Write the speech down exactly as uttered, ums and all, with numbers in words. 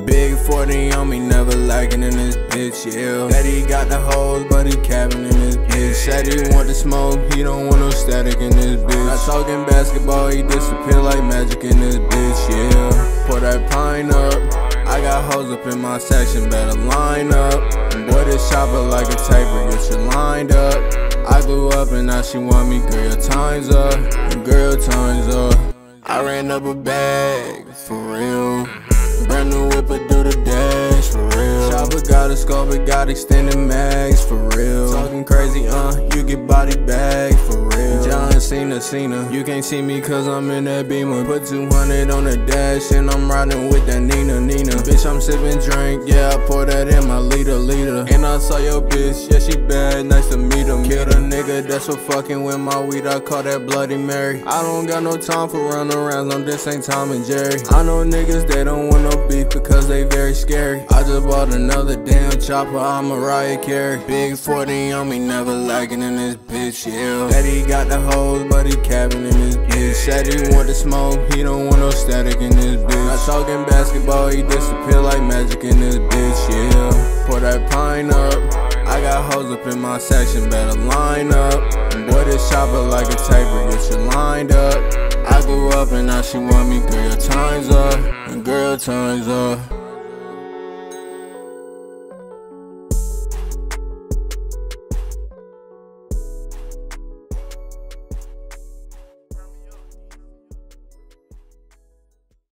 Big forty on me, never lagging in this bitch, yeah. Said he got the hoes, but he capping in this bitch. Said he want the smoke, he don't want no static in this bitch. Not talking basketball, he disappear like magic in this bitch, yeah. Pour that pine up, I got hoes up in my section, better line up. Boy, this chopper like a taper, get you lined up. I grew up and now she want me, girl, your time's up, girl, time's up. I ran up a bag, for real. Brand new whip, I do the dash, for real. Chopper got a scope, it got extended mags, for real. Talking crazy, uh, you get body bag, for real. John Cena, Cena, you can't see me cause I'm in that Beamer. Put two hundred on the dash and I'm riding with that Nina, Nina. Bitch, I'm sipping drink, yeah, I pour that in my liter, liter. And I saw your bitch, yeah, she bad, nice to meet her. Killed a nigga that's for fucking with my weed, I call that Bloody Mary. I don't got no time for run around, no, this ain't Tom and Jerry. I know niggas, they don't want no beef because they very scary. I just bought another damn chopper, I'm Mariah Carey. Big forty on me, never lagging in this bitch, yeah. Said he got the hoes, but he capping in this bitch. Said he want the smoke, he don't want no static in this bitch. Not talking basketball, he disappear like magic in this bitch, yeah. Pour that pine up, I got hoes up in my section, better line up. Boy, this chopper like a taper, get you lined up. I grew up and now she want me, girl, your time's up, girl, time's up.